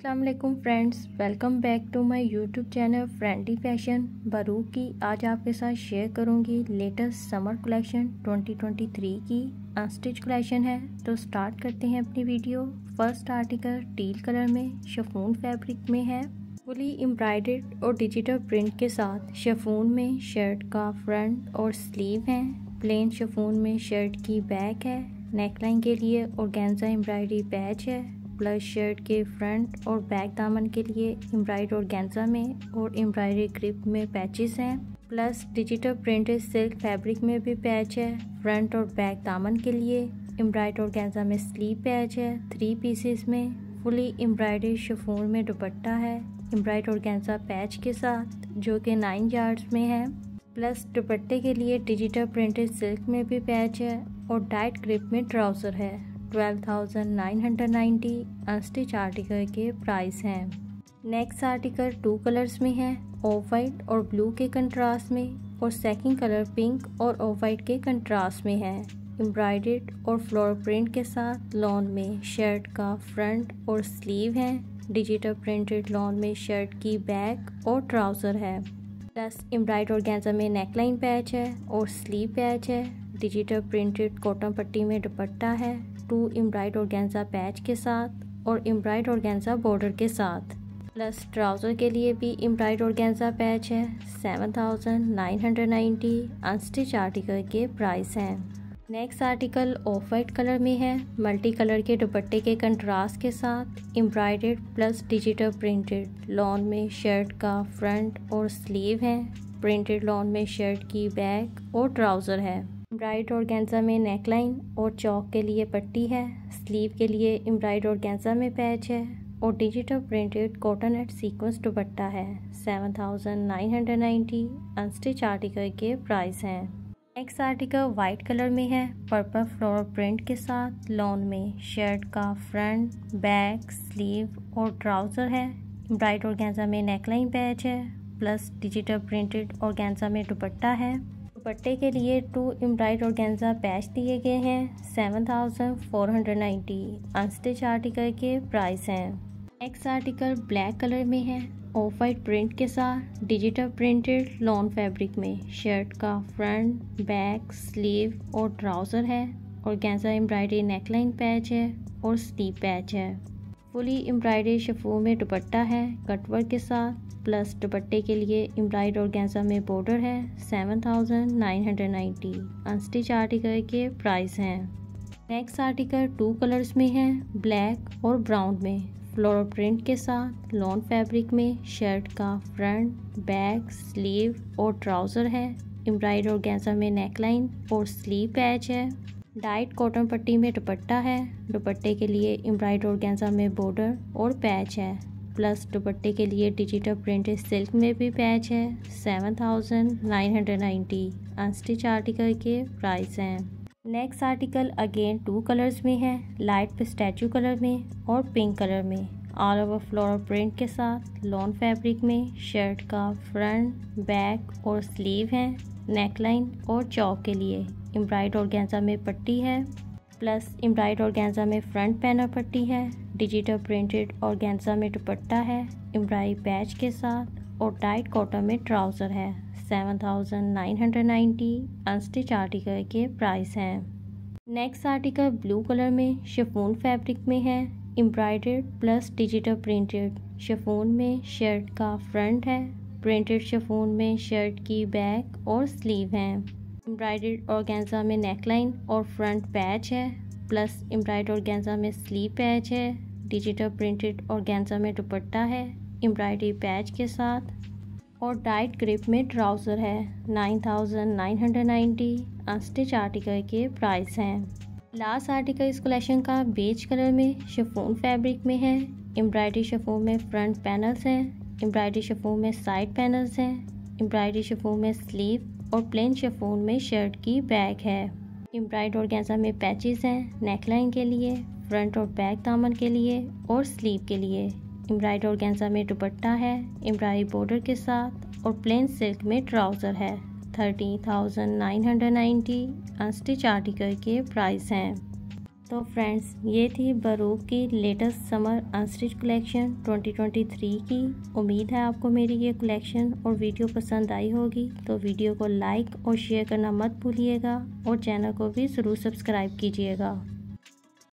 अस्सलामुअलैकुम friends, welcome back to my YouTube channel friendly fashion बरूक की। आज आपके साथ शेयर करूंगी लेटेस्ट समर कलेक्शन 2023 की अनस्टिच कलेक्शन है। तो स्टार्ट करते हैं अपनी video. First article teal colour में शिफॉन फैब्रिक में है, फुली एम्ब्रॉयडर्ड और डिजिटल प्रिंट के साथ। शिफॉन में शर्ट का फ्रंट और स्लीव है, प्लेन शिफॉन में शर्ट की बैक है, नेकलाइन के लिए ऑर्गेन्जा एम्ब्रॉयडरी पैच है, प्लस शर्ट के फ्रंट और बैक दामन के लिए एम्ब्रॉयडर्ड ऑर्गेन्जा में और एम्ब्रॉयडरी ग्रिप में पैचेस हैं, plus digital printed silk fabric में भी पैच है। फ्रंट और बैक दामन के लिए एम्ब्रॉयडर्ड ऑर्गेन्जा में स्लीव पैच है 3 पीसेस में। फुली एम्ब्रॉयडर्ड शिफॉन में दुपट्टा है एम्ब्रॉयडर्ड ऑर्गेन्जा पैच के साथ, जो कि 9 यार्ड्स में है। प्लस दुपट्टे के लिए डिजिटल प्रिंटेड सिल्क में भी पैच है और डाइट ग्रिप में ट्राउज़र है। 12,990 अनस्टिच आर्टिकल के प्राइस हैं। नेक्स्ट आर्टिकल 2 कलर्स में है, ऑफ वाइट और ब्लू के कंट्रास्ट में, और सेकंड कलर पिंक और ऑफ वाइट के कंट्रास्ट में है। एम्ब्रॉयडर्ड और फ्लोरल प्रिंट के साथ लॉन में शर्ट का फ्रंट और स्लीव है। डिजिटल प्रिंटेड लॉन में शर्ट की बैक और ट्राउज़र है। प्लस एम्ब्रॉयडर्ड ऑर्गेन्जा में नेकलाइन पैच है और स्लीव पैच है। डिजिटल प्रिंटेड कॉटन पट्टी में दुपट्टा है 2 एम्ब्रॉयडर्ड ऑर्गेन्जा पैच के साथ और एम्ब्रॉयडर्ड ऑर्गेन्जा बॉर्डर के साथ। प्लस ट्राउज़र के लिए भी एम्ब्रॉयडर्ड ऑर्गेन्जा पैच है। 7,990 अनस्टिच आर्टिकल के प्राइस हैं। Next article off white colour में है, मल्टी कलर के दुपट्टे के कंट्रास्ट के साथ। Embroidered plus digital printed lawn में शर्ट का फ्रंट और स्लीव है। प्रिंटेड लॉन में शर्ट की बैक और ट्राउज़र है। एम्ब्रॉयडर्ड ऑर्गेन्जा में नेकलाइन और चौक के लिए पट्टी है। स्लीव के लिए एम्ब्रॉयडर्ड ऑर्गेन्जा में पैच है और digital printed cotton and sequence dupatta है। 7,990 अनस्टिच आर्टिकल के प्राइस हैं। नेक्स्ट आर्टिकल वाइट कलर में है, पर्पल फ्लोरल प्रिंट के साथ। लॉन में शर्ट का फ्रंट, बैक, स्लीव और ट्राउज़र है। एम्ब्रॉयडर्ड ऑर्गेन्जा में नेकलाइन पैच है, प्लस डिजिटल प्रिंटेड ऑर्गेन्जा में दुपट्टा है। दुपट्टे के लिए 2 एम्ब्रॉयडर्ड ऑर्गेन्जा पैच दिए गए हैं। 7,490 अनस्टिच आर्टिकल के प्राइस हैं। नेक्स्ट आर्टिकल ब्लैक कलर में है, ऑफ वाइट प्रिंट के साथ। डिजिटल प्रिंटेड लॉन फैब्रिक में शर्ट का फ्रंट, बैक, स्लीव और ट्राउज़र है। ऑर्गेन्जा एम्ब्रॉयडरी नेकलाइन पैच है और स्लीव पैच है। फुली एम्ब्रॉयडरी शिफॉन में दुपट्टा है कटवर्क के साथ, प्लस दुपट्टे के लिए एम्ब्रॉयडर्ड ऑर्गेन्जा में बॉर्डर है। 7,990 अनस्टिच आर्टिकल के प्राइस हैं। नेक्स्ट आर्टिकल 2 कलर्स में है, ब्लैक और ब्राउन में, फ्लोरल प्रिंट के साथ। लॉन फैब्रिक में शर्ट का फ्रंट, बैक, स्लीव और ट्राउज़र है। एम्ब्रॉयडर्ड ऑर्गेन्जा में नेकलाइन और स्लीव पैच है। डाइट कॉटन पट्टी में दुपट्टा है। दुपट्टे के लिए एम्ब्रॉयडर्ड ऑर्गेन्जा में बॉर्डर और पैच है, प्लस दुपट्टे के लिए डिजिटल प्रिंटेड सिल्क में भी पैच है। 7,990 अनस्टिच आर्टिकल के प्राइस हैं। नेक्स्ट आर्टिकल अगेन 2 कलर्स में है, लाइट पिस्ताचियो कलर में और पिंक कलर में, ऑल ओवर फ्लोरल प्रिंट के साथ। लॉन फैब्रिक में शर्ट का फ्रंट, बैक और स्लीव है। नेकलाइन और चौक के लिए एम्ब्रॉयडर्ड ऑर्गेन्जा में पट्टी है, प्लस एम्ब्रॉयडर्ड ऑर्गेन्जा में फ्रंट पैनल पट्टी है। डिजिटल प्रिंटेड ऑर्गेन्जा में दुपट्टा है एम्ब्रॉयडरी पैच के साथ और टाइट कॉटन में ट्राउज़र है। 7,990 अनस्टिच आर्टिकल के प्राइस हैं। नेक्स्ट आर्टिकल ब्लू कलर में शिफॉन फैब्रिक में है, embroidered plus digital printed. Chiffon में शर्ट का फ्रंट है, प्रिंटेड शिफॉन में शर्ट की बैक और स्लीव है। एम्ब्रॉयडर्ड ऑर्गेन्जा में नेकलाइन और फ्रंट पैच है, प्लस एम्ब्रॉयडर्ड ऑर्गेन्जा में स्लीव पैच है। डिजिटल प्रिंटेड ऑर्गेन्जा में दुपट्टा है एम्ब्रॉयडरी पैच के साथ और डाइट ग्रिप में ट्राउज़र है। 9,990 अनस्टिच आर्टिकल के प्राइस हैं। लास्ट आर्टिकल इस कलेक्शन का बेज कलर में शिफॉन फैब्रिक में है। एम्ब्रॉयडरी शिफॉन में फ्रंट पैनल्स हैं, एम्ब्रॉयडरी शिफॉन में साइड पैनल्स हैं, एम्ब्रॉयडरी शिफॉन में स्लीव और प्लेन शिफॉन में शर्ट की बैक है। एम्ब्रॉयडर्ड ऑर्गेन्जा में पैचेस हैं नेकलाइन के लिए, फ्रंट और बैक दामन के लिए और स्लीव के लिए। एम्ब्रॉयडर्ड ऑर्गेन्जा में दुपट्टा है एम्ब्रॉयडरी बॉर्डर के साथ और प्लेन सिल्क में ट्राउज़र है। 30,990 अनस्टिच आर्टिकल के प्राइस हैं। तो फ्रेंड्स, ये थी बरूक की लेटेस्ट समर अनस्टिच कलेक्शन 2023 की। उम्मीद है आपको मेरी ये कलेक्शन और वीडियो पसंद आई होगी। तो वीडियो को लाइक और शेयर करना मत भूलिएगा और चैनल को भी ज़रूर सब्सक्राइब कीजिएगा।